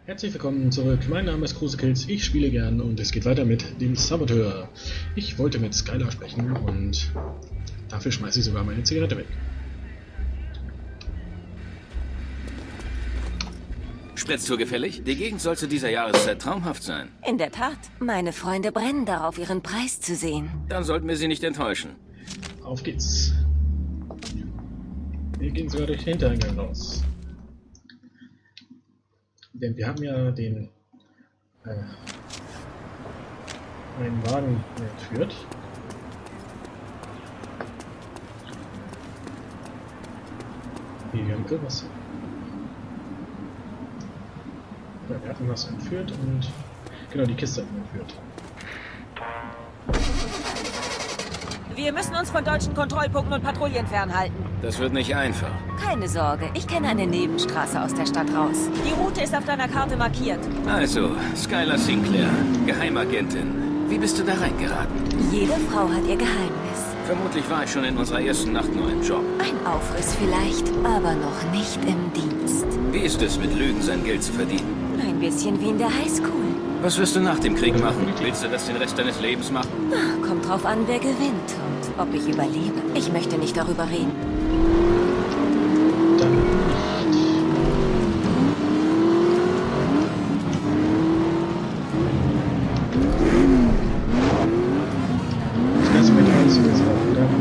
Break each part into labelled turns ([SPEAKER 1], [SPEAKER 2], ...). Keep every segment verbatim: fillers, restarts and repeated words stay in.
[SPEAKER 1] Herzlich willkommen zurück. Mein Name ist Krusekills, ich spiele gern und es geht weiter mit dem Saboteur. Ich wollte mit Skylar sprechen und dafür schmeiße ich sogar meine Zigarette weg.
[SPEAKER 2] Spritztour gefällig? Die Gegend soll zu dieser Jahreszeit traumhaft sein.
[SPEAKER 3] In der Tat. Meine Freunde brennen darauf, ihren Preis zu sehen.
[SPEAKER 2] Dann sollten wir sie nicht enttäuschen.
[SPEAKER 1] Auf geht's. Wir gehen sogar durch den Hintereingang raus. Denn wir haben ja den äh, einen Wagen entführt. Hier, wir haben irgendwas. Ja, wir hatten was entführt und genau die Kiste haben wir entführt.
[SPEAKER 3] Wir müssen uns von deutschen Kontrollpunkten und Patrouillen fernhalten.
[SPEAKER 2] Das wird nicht einfach.
[SPEAKER 3] Keine Sorge, ich kenne eine Nebenstraße aus der Stadt raus. Die Route ist auf deiner Karte markiert.
[SPEAKER 2] Also, Skylar Sinclair, Geheimagentin. Wie bist du da reingeraten?
[SPEAKER 3] Jede Frau hat ihr Geheimnis.
[SPEAKER 2] Vermutlich war ich schon in unserer ersten Nacht nur ein Job.
[SPEAKER 3] Ein Aufriss vielleicht, aber noch nicht im Dienst.
[SPEAKER 2] Wie ist es, mit Lügen sein Geld zu verdienen?
[SPEAKER 3] Ein bisschen wie in der Highschool.
[SPEAKER 2] Was wirst du nach dem Krieg machen? Willst du das den Rest deines Lebens machen?
[SPEAKER 3] Kommt drauf an, wer gewinnt und ob ich überlebe. Ich möchte nicht darüber reden.
[SPEAKER 1] Dann nicht. Das Ganze mit alles so jetzt auch wieder.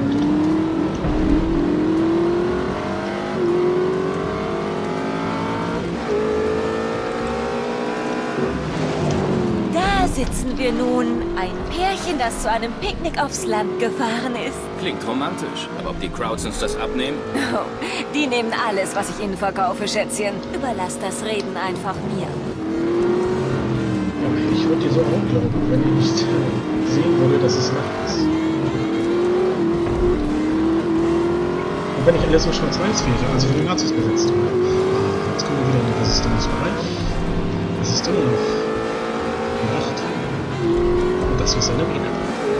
[SPEAKER 3] Da sitzen wir nun. Ein Pärchen, das zu einem Picknick aufs Land gefahren ist.
[SPEAKER 2] Klingt romantisch, aber ob die Crowds uns das abnehmen?
[SPEAKER 3] Oh, die nehmen alles, was ich ihnen verkaufe, Schätzchen. Überlass das Reden einfach mir.
[SPEAKER 1] Ja, ich würde dir so auch glauben, wenn ich nicht äh, sehen würde, dass es Nacht ist. Und wenn ich alles so schwarz-weiß wäre, also für die Nazis besetzt wäre. Ah, jetzt kommen wir wieder in den Resistenzbereich. Es ist immer noch Nacht. Und das ist eine Mine.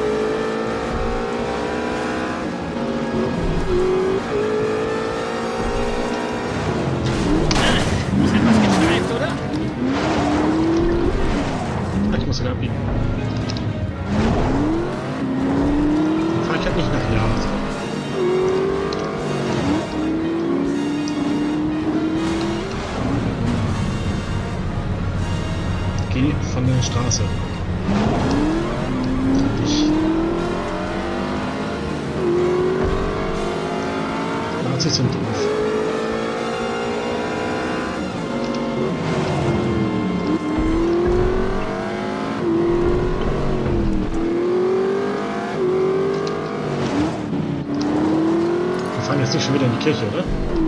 [SPEAKER 2] Ist etwas gestreift, oder?
[SPEAKER 1] Ich muss sogar abbiegen. Dann fahre ich halt nicht nach Java. Geh von der Straße. Ich. Nazis sind doof. Wir fahren jetzt nicht schon wieder in die Kirche, oder?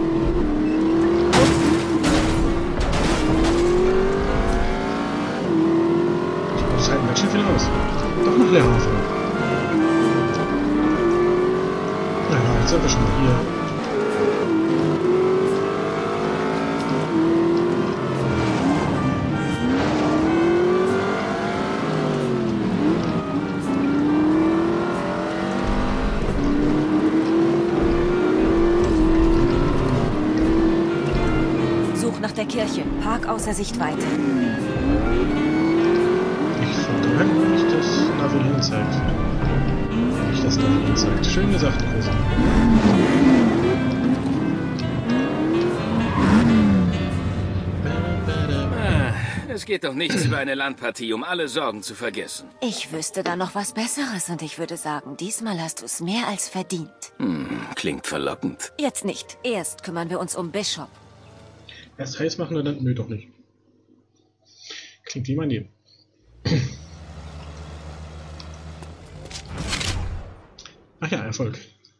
[SPEAKER 1] Das halten ganz schön viel aus. Doch noch Leerhafen. Naja, jetzt sind wir schon mal hier.
[SPEAKER 3] Such nach der Kirche. Park außer Sichtweite.
[SPEAKER 1] Ich fordere nicht, dass Navi hinzeigt. Nicht, dass Navi hinzeigt. Schön gesagt, Große.
[SPEAKER 2] Ah, es geht doch nichts über eine Landpartie, um alle Sorgen zu vergessen.
[SPEAKER 3] Ich wüsste da noch was Besseres und ich würde sagen, diesmal hast du es mehr als verdient.
[SPEAKER 2] Hm, klingt verlockend.
[SPEAKER 3] Jetzt nicht. Erst kümmern wir uns um Bishop.
[SPEAKER 1] Erst heiß machen und dann... Nö, doch nicht. Klingt wie mein Leben. Ach ja, Erfolg.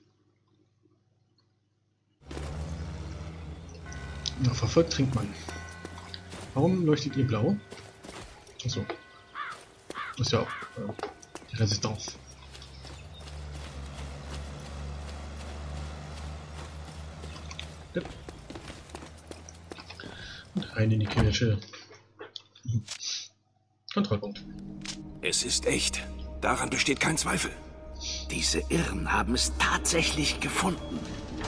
[SPEAKER 1] Nach verfolgt trinkt man. Warum leuchtet ihr blau? Achso. Das ist ja auch äh, die Resistance. Ja. Und rein in die Kirche. Kontrollpunkt.
[SPEAKER 4] Es ist echt. Daran besteht kein Zweifel. Diese Irren haben es tatsächlich gefunden.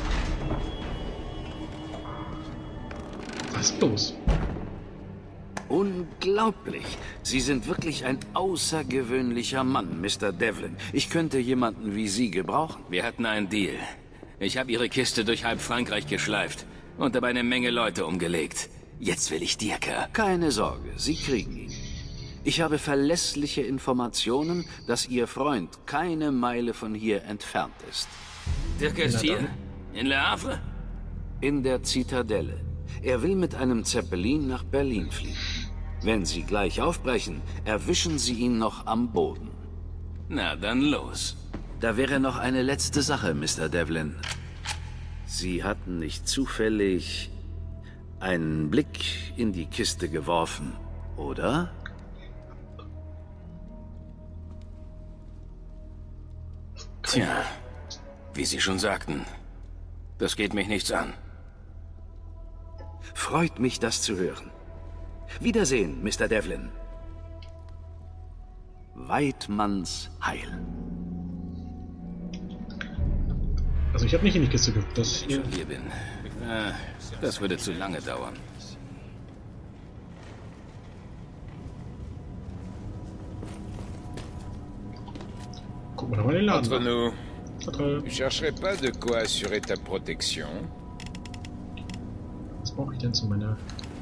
[SPEAKER 1] Was bloß?
[SPEAKER 4] Unglaublich. Sie sind wirklich ein außergewöhnlicher Mann, Mister Devlin. Ich könnte jemanden wie Sie gebrauchen.
[SPEAKER 2] Wir hatten einen Deal. Ich habe Ihre Kiste durch halb Frankreich geschleift und dabei eine Menge Leute umgelegt. Jetzt will ich Dirker.
[SPEAKER 4] Keine Sorge, Sie kriegen ihn. Ich habe verlässliche Informationen, dass Ihr Freund keine Meile von hier entfernt ist.
[SPEAKER 2] Dirker ist hier? In Le Havre?
[SPEAKER 4] In der Zitadelle. Er will mit einem Zeppelin nach Berlin fliegen. Wenn Sie gleich aufbrechen, erwischen Sie ihn noch am Boden.
[SPEAKER 2] Na, dann los.
[SPEAKER 4] Da wäre noch eine letzte Sache, Mister Devlin. Sie hatten nicht zufällig einen Blick in die Kiste geworfen, oder?
[SPEAKER 2] Tja, wie Sie schon sagten, das geht mich nichts an.
[SPEAKER 4] Freut mich, das zu hören. Wiedersehen, Mister Devlin. Weidmanns Heil.
[SPEAKER 1] Also ich habe nicht in die Kiste geguckt. Das
[SPEAKER 2] Wenn ich
[SPEAKER 1] hier.
[SPEAKER 2] schon hier bin. Äh, das würde zu lange dauern.
[SPEAKER 1] Guck mal, da mal den Laden.
[SPEAKER 5] Entre
[SPEAKER 1] an.
[SPEAKER 5] nous,
[SPEAKER 1] Vertrag.
[SPEAKER 5] tu chercherais pas de quoi assurer ta protection?
[SPEAKER 1] Was brauche ich denn zu meiner...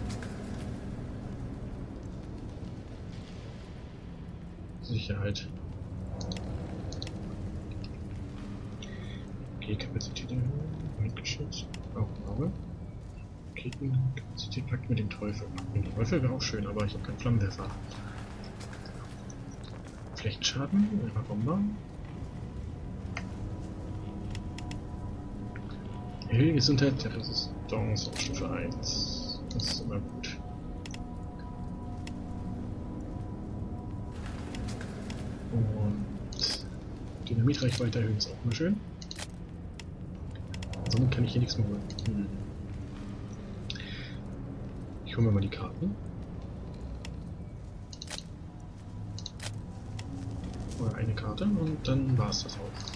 [SPEAKER 1] Sicherheit? Okay, Kapazität erhöhen. Windgeschütz. Auch ein Auge. Raketenkapazität packt mit dem Teufel. Mit dem Teufel wäre auch schön, aber ich habe keinen Flammenwerfer. Flächenschaden, ihrer Bomber. Erhöhung Gesundheit der Resistance auf Stufe eins. Das ist immer gut. Und Dynamitreichweite erhöhen ist auch immer schön. Somit kann ich hier nichts mehr holen. Hm. Ich hole mir mal die Karten. Oder eine Karte und dann war es das auch.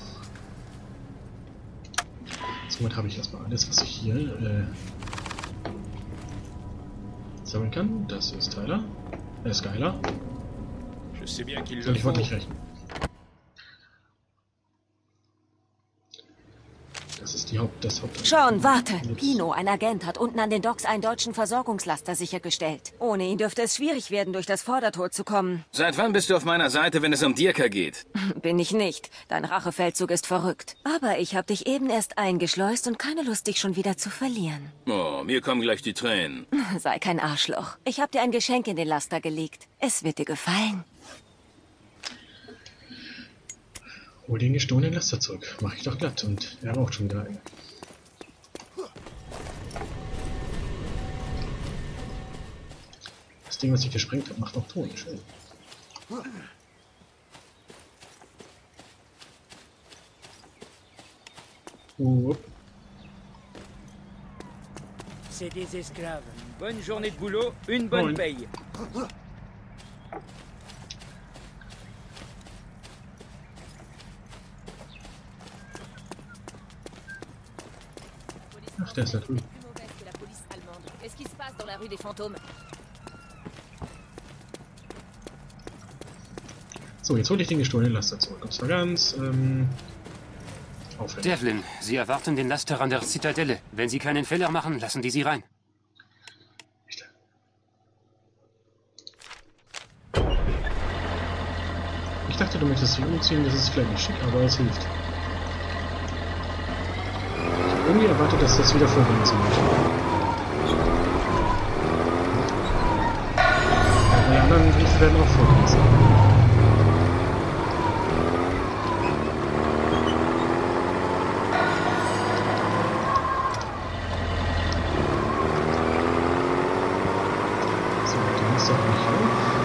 [SPEAKER 1] Somit habe ich erstmal alles, was ich hier äh, sammeln kann. Das ist Tyler. Er ist geiler.
[SPEAKER 5] Je sais bien qu'il
[SPEAKER 1] Soll
[SPEAKER 5] le
[SPEAKER 1] ich
[SPEAKER 5] faut.
[SPEAKER 1] wollte nicht rechnen. Das ist die Haupt, das Haupt.
[SPEAKER 3] Schon, warte.
[SPEAKER 1] Jetzt-
[SPEAKER 3] Pino, ein Agent, hat unten an den Docks einen deutschen Versorgungslaster sichergestellt. Ohne ihn dürfte es schwierig werden, durch das Vordertor zu kommen.
[SPEAKER 2] Seit wann bist du auf meiner Seite, wenn es um Dirker geht?
[SPEAKER 3] Bin ich nicht. Dein Rachefeldzug ist verrückt. Aber ich habe dich eben erst eingeschleust und keine Lust, dich schon wieder zu verlieren.
[SPEAKER 2] Oh, mir kommen gleich die Tränen.
[SPEAKER 3] Sei kein Arschloch. Ich habe dir ein Geschenk in den Laster gelegt. Es wird dir gefallen.
[SPEAKER 1] Hol den gestohlenen Laster zurück. Mach ich doch glatt und er braucht schon wieder einen. Das Ding, was ich gesprengt habe, macht auch Ton. Schön. Upp.
[SPEAKER 6] C'est des esclaves. Bonne journée de boulot, une bonne
[SPEAKER 1] Moin.
[SPEAKER 6] paye.
[SPEAKER 1] Ach, der ist da drüben.
[SPEAKER 3] Plus mauvaise que la police allemande. Qu'est-ce qui se passe dans la rue des Fantômes?
[SPEAKER 1] So, jetzt hole ich den gestohlenen Laster zurück. Und zwar ganz, ähm, aufwendig.
[SPEAKER 7] Devlin, Sie erwarten den Laster an der Zitadelle. Wenn Sie keinen Fehler machen, lassen die Sie rein.
[SPEAKER 1] Ich dachte, du möchtest dich umziehen, das ist vielleicht nicht schick, aber es hilft. Ich habe irgendwie erwartet, dass das wieder vorgehen wird. Die anderen Briefe werden auch vorgehen sein. So, die ist doch nicht auf.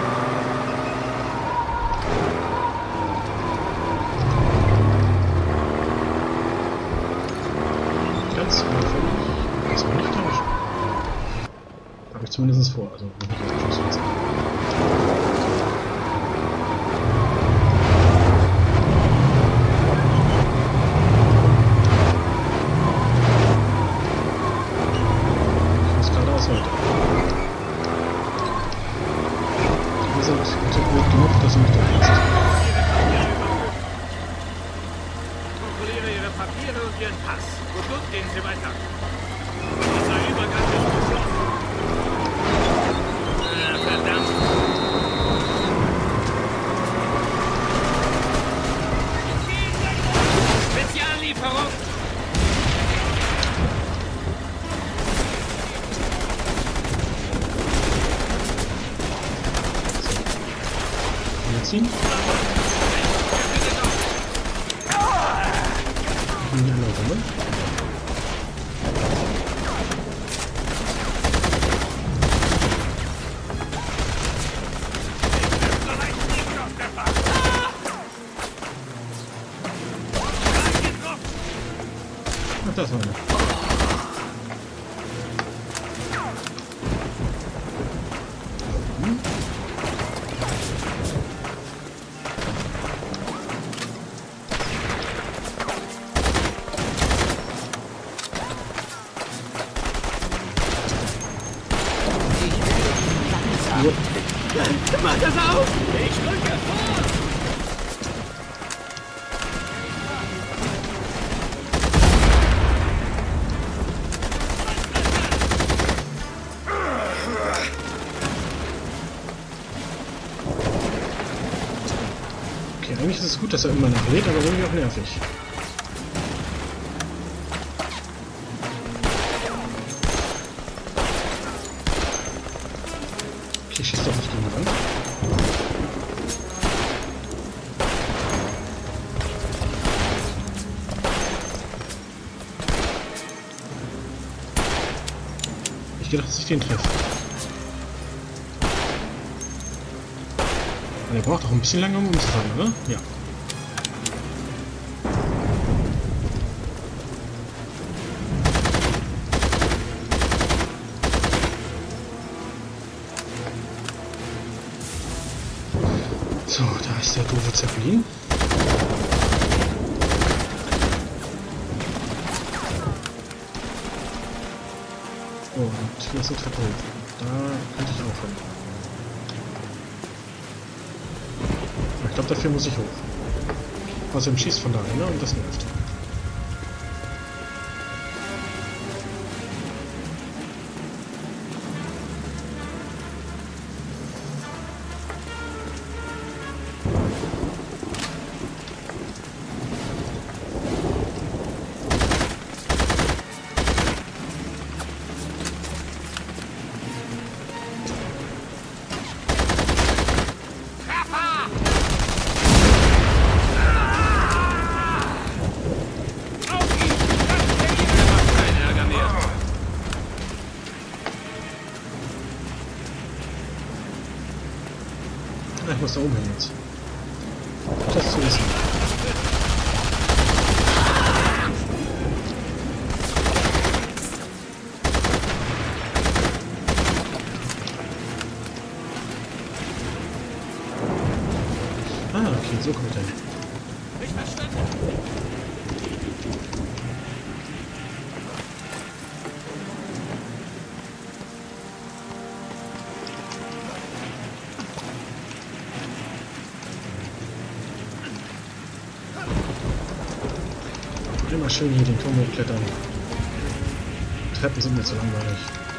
[SPEAKER 1] Ganz unauffällig. Das war nicht täuschen. Habe ich zumindest vor. Also, wenn ich jetzt Schuss jetzt. Ich muss geradeaus weiter.
[SPEAKER 8] Pass. Gut, gut, gehen Sie weiter. Dieser Übergang ist geschlossen. Ah, verdammt. Speziallieferung.
[SPEAKER 1] Ziehen. In die andere Runde. Ach, das war eine.
[SPEAKER 8] Mach das auf! Ich drücke vor!
[SPEAKER 1] Okay, eigentlich ist es gut, dass er immer nachlädt, aber irgendwie auch nervig. Okay, schießt doch nicht gegen die Wand. Ich gedacht, dass ich den treffe. Der braucht doch ein bisschen lange, um umzufallen, oder? Ja. So, da ist der doofe Zeppelin. Und hier ist eine Treppe hoch. Da könnte ich aufhören. Ich glaube, dafür muss ich hoch. Außerdem schießt von dahin, ne? Und das nervt. Ich muss da oben hin jetzt. Das zu wissen. Ah, okay, so kommt er hin.
[SPEAKER 8] Nicht verstanden.
[SPEAKER 1] Immer schön hier den Turm hochklettern. Treppen sind mir zu langweilig.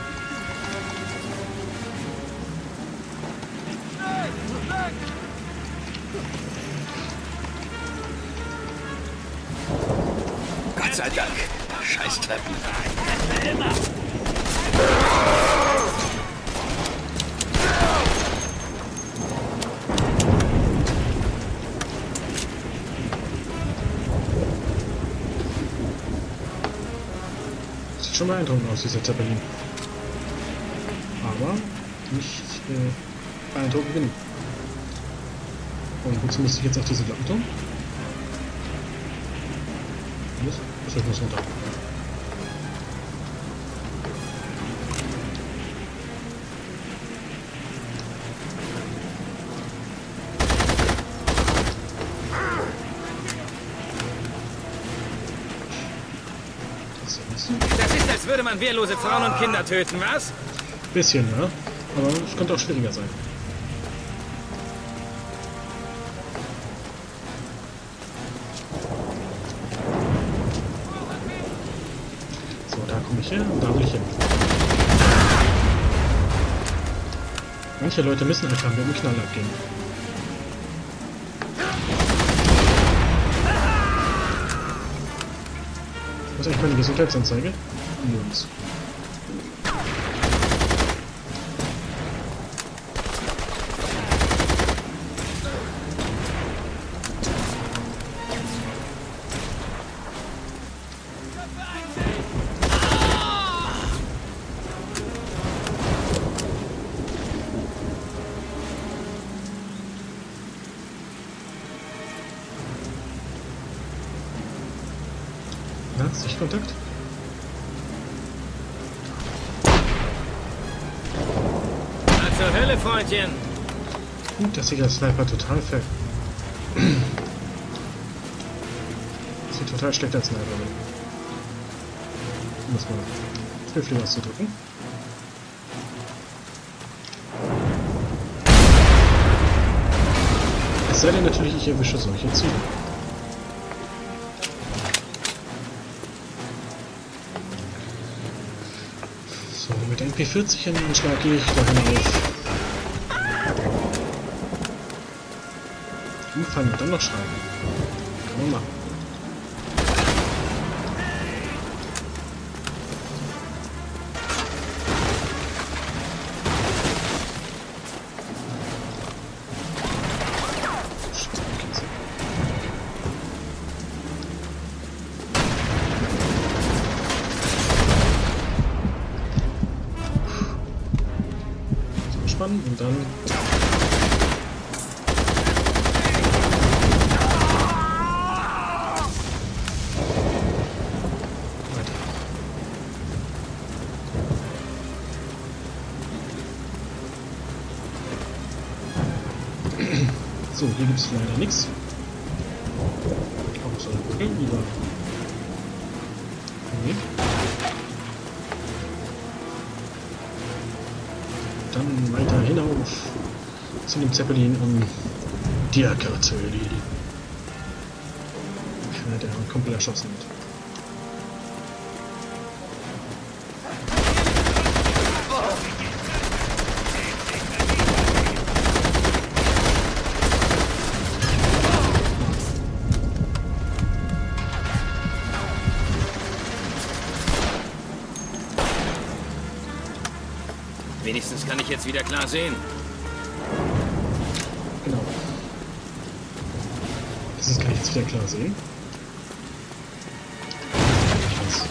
[SPEAKER 4] Gott sei Dank. Scheiß Treppen.
[SPEAKER 1] Sieht schon beeindruckend aus, dieser Zeppelin. Aber nicht äh, beeindruckend genug. Und wozu müsste ich jetzt auf diese Glockenturm? Achso, ich muss runter.
[SPEAKER 6] Das ist, als würde man wehrlose Frauen und Kinder töten, was?
[SPEAKER 1] Bisschen, ja. Aber es könnte auch schwieriger sein. Da komme ich her und da will ich hin. Manche Leute müssen einfach mit dem Knall abgehen. Was ist eigentlich meine Gesundheitsanzeige? Jungs. Sichtkontakt?
[SPEAKER 6] Na zur Hölle, Freundchen!
[SPEAKER 1] Gut, dass sich der Sniper total ver... Sieht total schlecht als Sniper. Muss man höflich auszudrücken. Es sei denn natürlich, ich erwische solche Ziele. Mit der M P vierzig in den Schlag gehe ich dahin auf. Umfallen und dann noch schreiben. Kann man machen. Und dann weiter. So, hier gibt es leider nichts. Auch so eine Brücke, lieber Weg. Dann weiter hinauf zu dem Zeppelin, um Dirka zu erledigen. Ja, der komplett erschossen wird.
[SPEAKER 2] Wenigstens kann ich jetzt wieder klar sehen.
[SPEAKER 1] Genau. Das kann ich jetzt wieder klar sehen. Ich weiß.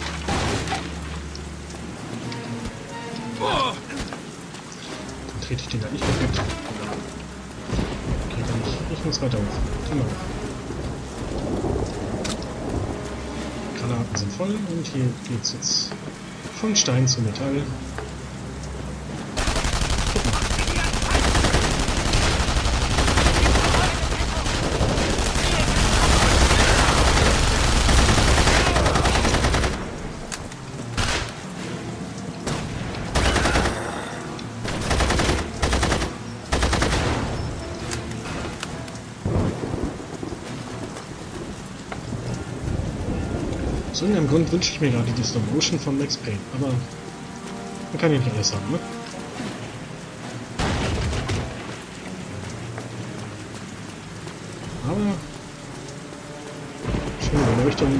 [SPEAKER 2] Oh.
[SPEAKER 1] Dann trete ich den halt nicht perfekt. Okay, dann nicht. Ich muss weiter hoch. Dann mal hoch. Granaten sind voll und hier geht's jetzt von Stein zu Metall. Aus irgendeinem Grund wünsche ich mir gerade die Slow Motion von Max Payne, aber man kann ja nicht alles haben, ne? Aber schöne Beleuchtung,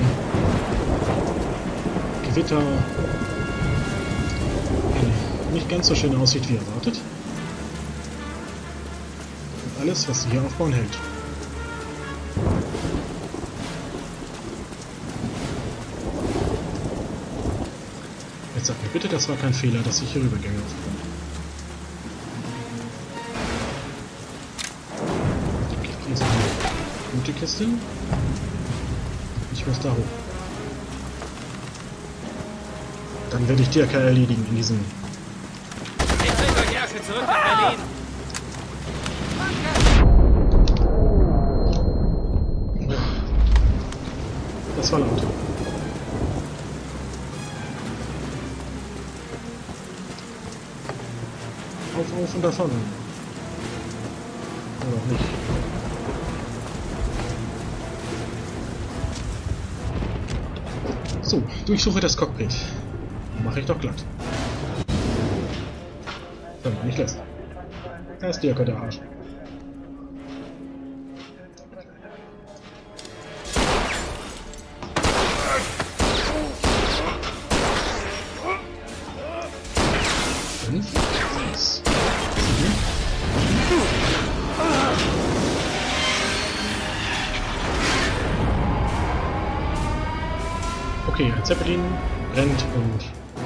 [SPEAKER 1] Gewitter, eine nicht ganz so schön aussieht wie erwartet. Und alles, was sie hier aufbauen, hält. Jetzt sag mir bitte, das war kein Fehler, dass ich hier rübergänge aufbauen. Okay, hier ist eine gute Kiste. Ich muss da hoch. Dann werde ich Dirka erledigen in diesem...
[SPEAKER 6] Ich bringe euch Ärsche zurück nach Berlin!
[SPEAKER 1] Das war laut. Auf, auf und davon. Oder auch nicht. So, durchsuche das Cockpit. Mache ich doch glatt. Wenn man nicht lässt. Da ist Dirk, der Arsch. Fünf, sechs, sieben. Okay, ein Zeppelin brennt und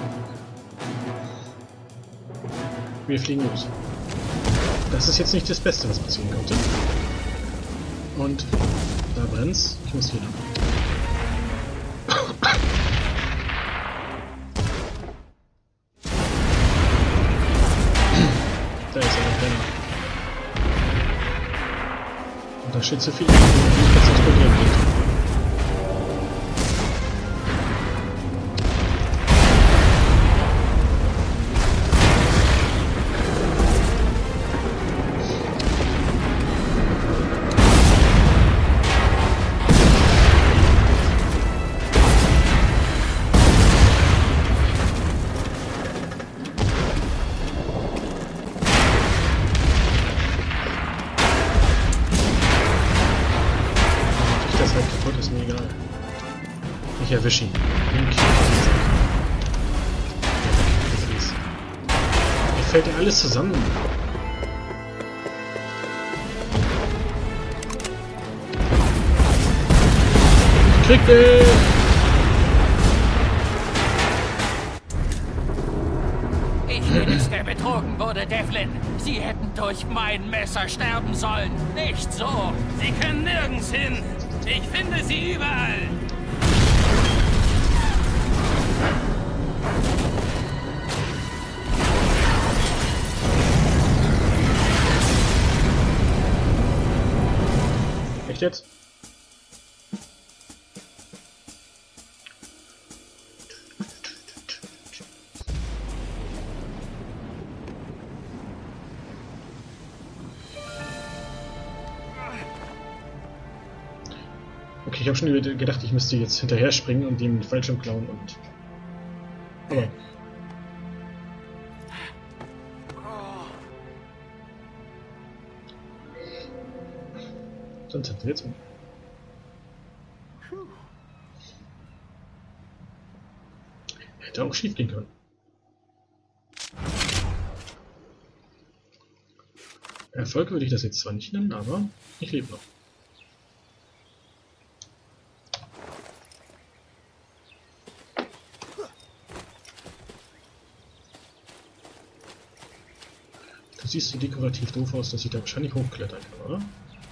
[SPEAKER 1] wir fliegen los. Das ist jetzt nicht das Beste, was passieren könnte. Und da brennt's. Ich muss hier lang. Da ist er, Brenner. Und da steht zu viel, die jetzt explodieren wird. Ist mir egal. Ich erwische ihn. Mir fällt ja alles zusammen. Krieg dich!
[SPEAKER 6] Ich bin es, der betrogen wurde, Devlin. Sie hätten durch mein Messer sterben sollen. Nicht so.
[SPEAKER 8] Sie können nirgends hin. Ich finde sie überall.
[SPEAKER 1] Echt jetzt? Okay, ich habe schon gedacht, ich müsste jetzt hinterher springen und ihm den Fallschirm klauen und... Aber... Sonst hätten wir jetzt... Hätte auch schief gehen können. Erfolg würde ich das jetzt zwar nicht nennen, aber ich lebe noch. Du siehst so dekorativ doof aus, dass ich da wahrscheinlich hochklettern kann, oder?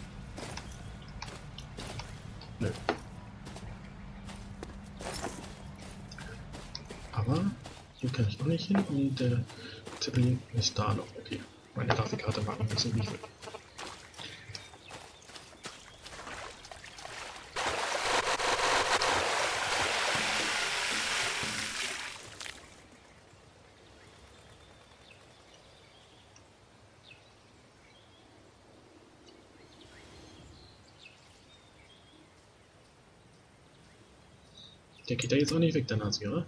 [SPEAKER 1] Nö. Aber hier kann ich noch nicht hin und der äh, Zeppelin ist da noch. Okay, meine Grafikkarte mag ein bisschen wie ich will. Der geht da jetzt auch nicht weg, der Nazi, oder?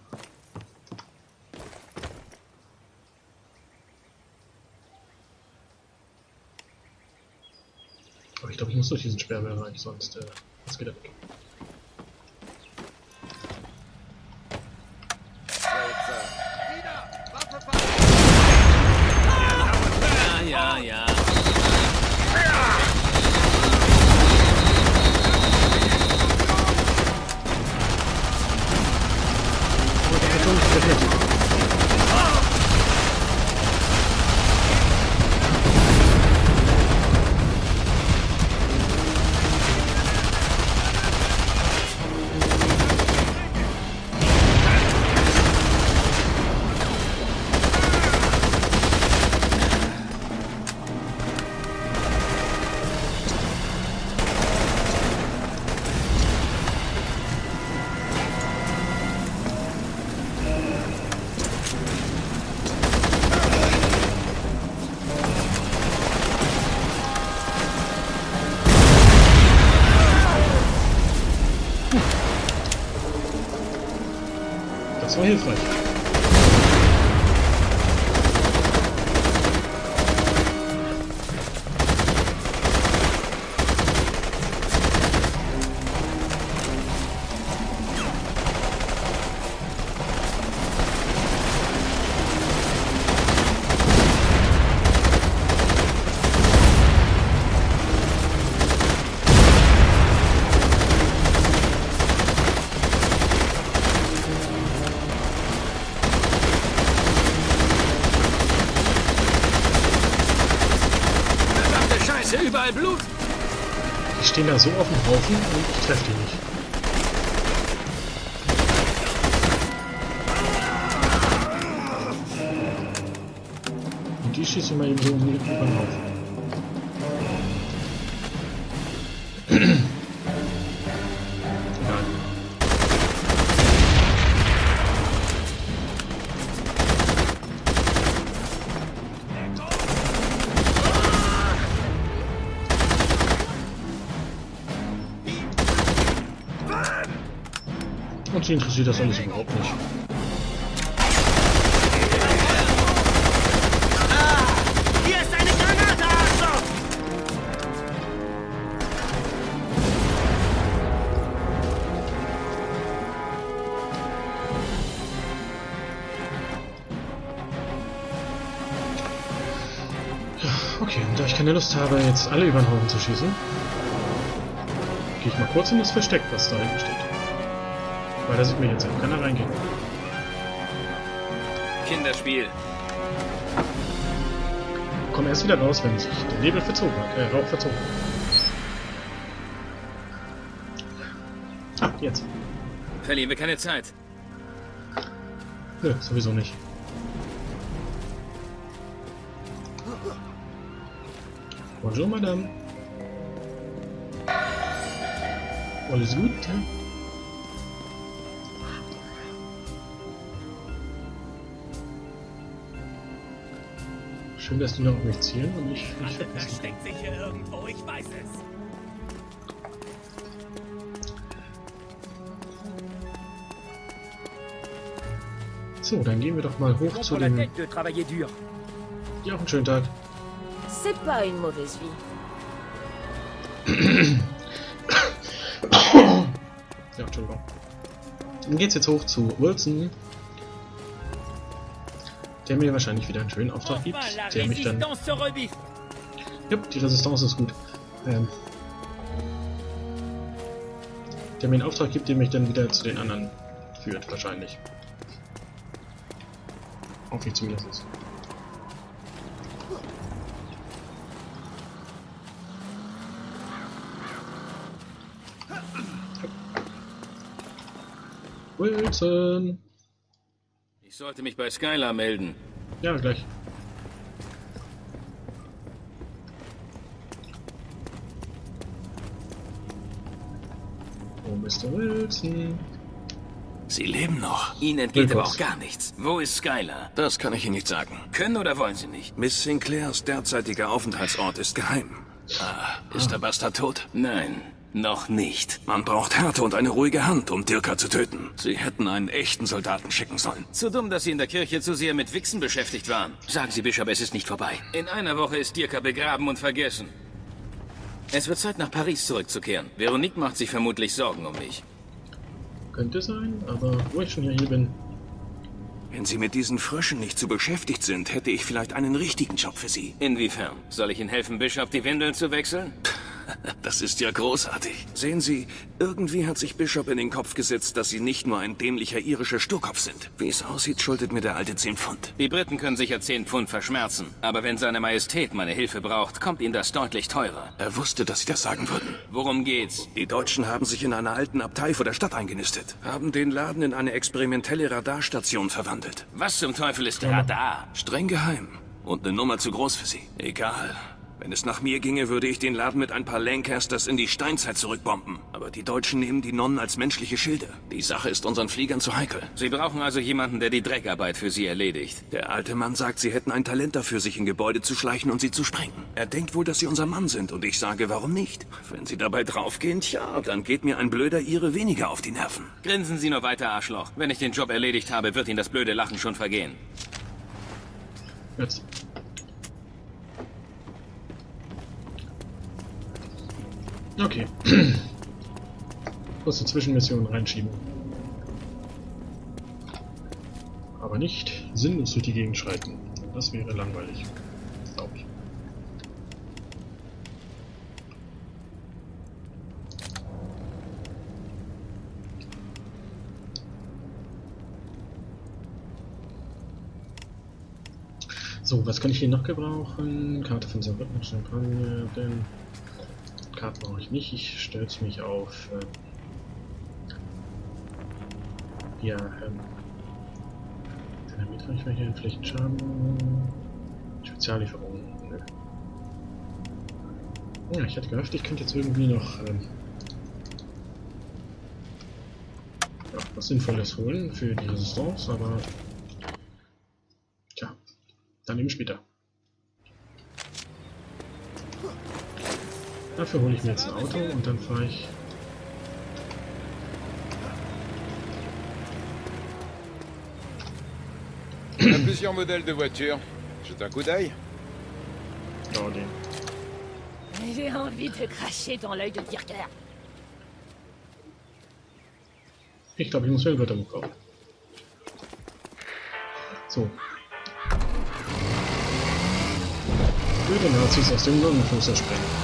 [SPEAKER 1] Aber ich glaube, ich muss durch diesen Sperrbereich, sonst äh, was geht er weg.
[SPEAKER 2] Ja, ja, ja.
[SPEAKER 1] Das war hilfreich.
[SPEAKER 2] überall Blut.
[SPEAKER 1] Die stehen da so auf dem Haufen und ich treffe die nicht. Und die schieße ich mal eben so über den Haufen. Und sie interessiert das alles überhaupt nicht.
[SPEAKER 8] Ah, hier ist eine Granate, Arschloch!
[SPEAKER 1] Ja, okay, und da ich keine Lust habe, jetzt alle über den Haufen zu schießen, gehe ich mal kurz in das Versteck, was da hinten steht. Weil da sieht mir jetzt auch keiner reingehen.
[SPEAKER 2] Kinderspiel.
[SPEAKER 1] Komm erst wieder raus, wenn sich der Nebel verzogen hat. Äh, Rauch verzogen hat. Ah, jetzt.
[SPEAKER 2] Verlieren wir keine Zeit.
[SPEAKER 1] Nö, sowieso nicht. Bonjour, Madame. Alles gut? Ja? Schön, dass die noch auf mich zielen und ich nicht vergessen.
[SPEAKER 8] Versteckt sich hier irgendwo, ich weiß es.
[SPEAKER 1] So, dann gehen wir doch mal hoch zu dem... Ja, auch einen schönen Tag.
[SPEAKER 3] C'est pas une mauvaise vie.
[SPEAKER 1] Ja, Entschuldigung. Dann geht's jetzt hoch zu Wilson, der mir wahrscheinlich wieder einen schönen Auftrag gibt, der mich dann... Ja, die Resistance ist gut. Ähm, der mir einen Auftrag gibt, der mich dann wieder zu den anderen führt, wahrscheinlich. Hoffe ich zumindest. Wilson!
[SPEAKER 2] Ich sollte mich bei Skylar melden.
[SPEAKER 1] Ja, gleich. Oh, Mister Wilson.
[SPEAKER 4] Sie leben noch.
[SPEAKER 2] Ihnen entgeht aber
[SPEAKER 1] Willkommen.
[SPEAKER 2] auch gar nichts. Wo ist Skylar?
[SPEAKER 4] Das kann ich Ihnen nicht sagen.
[SPEAKER 2] Können oder wollen Sie nicht?
[SPEAKER 4] Miss Sinclairs derzeitiger Aufenthaltsort ist geheim. Ah, ist der Bastard tot?
[SPEAKER 2] Nein, noch nicht.
[SPEAKER 4] Man braucht Härte und eine ruhige Hand, um Dirka zu töten. Sie hätten einen echten Soldaten schicken sollen.
[SPEAKER 2] Zu dumm, dass Sie in der Kirche zu sehr mit Wichsen beschäftigt waren. Sagen Sie, Bishop, es ist nicht vorbei. In einer Woche ist Dirka begraben und vergessen. Es wird Zeit, nach Paris zurückzukehren. Veronique macht sich vermutlich Sorgen um mich.
[SPEAKER 1] Könnte sein, aber wo ich schon hier bin...
[SPEAKER 4] Wenn Sie mit diesen Fröschen nicht zu beschäftigt sind, hätte ich vielleicht einen richtigen Job für Sie.
[SPEAKER 2] Inwiefern? Soll ich Ihnen helfen, Bishop, die Windeln zu wechseln?
[SPEAKER 4] Das ist ja großartig. Sehen Sie, irgendwie hat sich Bishop in den Kopf gesetzt, dass Sie nicht nur ein dämlicher irischer Sturkopf sind. Wie es aussieht, schuldet mir der alte zehn Pfund.
[SPEAKER 2] Die Briten können sicher zehn Pfund verschmerzen. Aber wenn seine Majestät meine Hilfe braucht, kommt Ihnen das deutlich teurer.
[SPEAKER 4] Er wusste, dass Sie das sagen würden.
[SPEAKER 2] Worum geht's?
[SPEAKER 4] Die Deutschen haben sich in einer alten Abtei vor der Stadt eingenistet. Haben den Laden in eine experimentelle Radarstation verwandelt.
[SPEAKER 2] Was zum Teufel ist Radar?
[SPEAKER 4] Streng geheim. Und eine Nummer zu groß für Sie. Egal. Wenn es nach mir ginge, würde ich den Laden mit ein paar Lancasters in die Steinzeit zurückbomben. Aber die Deutschen nehmen die Nonnen als menschliche Schilde. Die Sache ist unseren Fliegern zu heikel.
[SPEAKER 2] Sie brauchen also jemanden, der die Dreckarbeit für Sie erledigt.
[SPEAKER 4] Der alte Mann sagt, Sie hätten ein Talent dafür, sich in Gebäude zu schleichen und sie zu sprengen. Er denkt wohl, dass Sie unser Mann sind. Und ich sage, warum nicht? Wenn Sie dabei draufgehen, tja, dann geht mir ein blöder Ire weniger auf die Nerven.
[SPEAKER 2] Grinsen Sie nur weiter, Arschloch. Wenn ich den Job erledigt habe, wird Ihnen das blöde Lachen schon vergehen.
[SPEAKER 1] Jetzt. Okay. Kurze Zwischenmission reinschieben. Aber nicht sinnlos durch die Gegend schreiten. Das wäre langweilig. Glaube ich. So, was kann ich hier noch gebrauchen? Karte von Saarbrücken, Champagne, denn Karte brauche ich nicht. Ich stürze mich auf äh, ja, ähm, Dynamit habe ich mal hier in Flächenschaden. Speziallieferungen. Nö. Ja, ich hatte gehofft, ich könnte jetzt irgendwie noch ähm, ja, was Sinnvolles holen für die Resistance, aber tja, dann eben später. Dafür hole ich mir jetzt ein Auto und dann fahre ich.
[SPEAKER 5] On a plusieurs modèles de voitures. Jette un coup d'œil.
[SPEAKER 1] Ja, den.
[SPEAKER 9] J'ai envie de cracher dans l'œil de Dirker.
[SPEAKER 1] Ich glaube, ich muss mir Wörter kaufen. So. Blöde Nazis aus dem Nonnenkloster sprengen.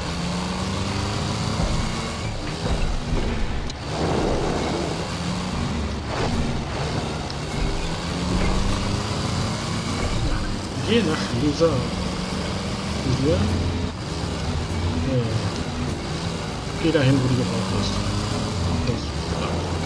[SPEAKER 1] Geh nach Loser. Loser? Ja. Geh dahin, wo du gebraucht hast. Das, ja.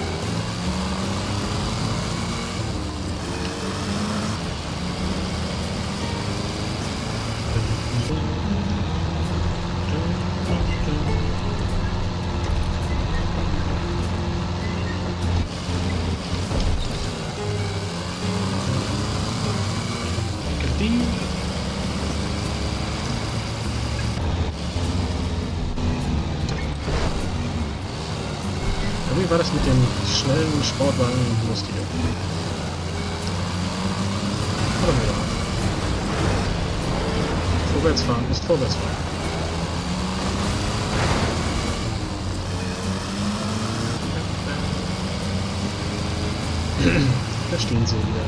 [SPEAKER 1] Wie war das mit dem schnellen Sportwagen lustiger? Oder mehr? Vorwärtsfahren ist Vorwärtsfahren. Da stehen sie wieder.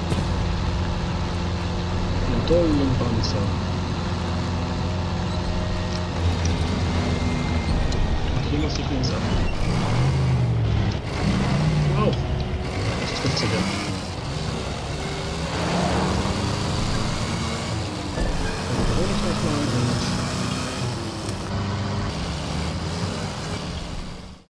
[SPEAKER 1] Mit tollen Panzer. Und hier muss ich links ab. Wow, das trifft sich ja. Dann hole ich euch mal